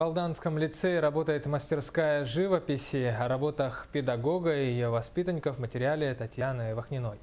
В Алданском лицее работает мастерская живописи. О работах педагога и ее воспитанников в материале Татьяны Вахниной.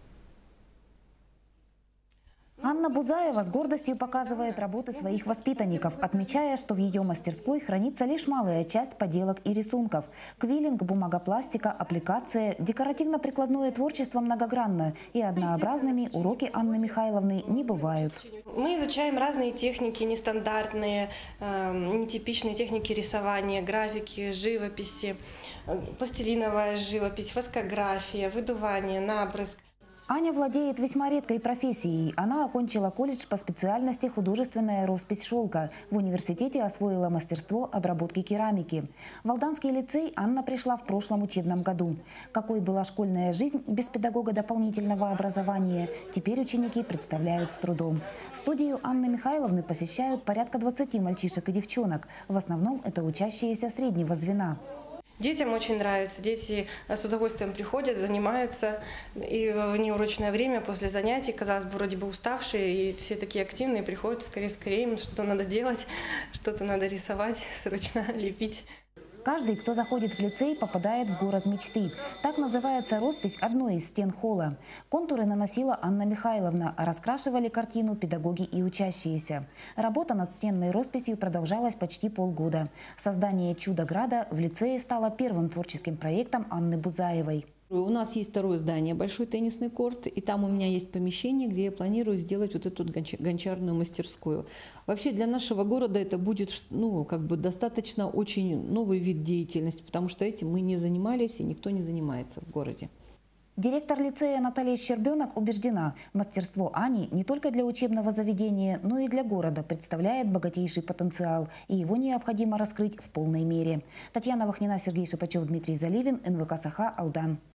Анна Бузаева с гордостью показывает работы своих воспитанников, отмечая, что в ее мастерской хранится лишь малая часть поделок и рисунков. Квиллинг, бумагопластика, аппликация, декоративно-прикладное творчество многогранно, и однообразными уроки Анны Михайловны не бывают. Мы изучаем разные техники, нестандартные, нетипичные техники рисования, графики, живописи, пластилиновая живопись, воскография, выдувание, набрызг. Аня владеет весьма редкой профессией. Она окончила колледж по специальности художественная роспись шелка. В университете освоила мастерство обработки керамики. В Алданский лицей Анна пришла в прошлом учебном году. Какой была школьная жизнь без педагога дополнительного образования, теперь ученики представляют с трудом. Студию Анны Михайловны посещают порядка 20 мальчишек и девчонок. В основном это учащиеся среднего звена. Детям очень нравится, дети с удовольствием приходят, занимаются. И в внеурочное время, после занятий, казалось бы, вроде бы уставшие, и все такие активные, приходят скорее, им что-то надо делать, что-то надо рисовать, срочно лепить. Каждый, кто заходит в лицей, попадает в город мечты. Так называется роспись одной из стен холла. Контуры наносила Анна Михайловна, а раскрашивали картину педагоги и учащиеся. Работа над стенной росписью продолжалась почти полгода. Создание «Чудо-града» в лицее стало первым творческим проектом Анны Бузаевой. У нас есть второе здание, большой теннисный корт, и там у меня есть помещение, где я планирую сделать вот эту гончарную мастерскую. Вообще для нашего города это будет достаточно очень новый вид деятельности, потому что этим мы не занимались и никто не занимается в городе. Директор лицея Наталья Щербенок убеждена, мастерство Ани не только для учебного заведения, но и для города представляет богатейший потенциал, и его необходимо раскрыть в полной мере. Татьяна Вахнина, Сергей Шипачев, Дмитрий Заливин, НВК «Саха», Алдан.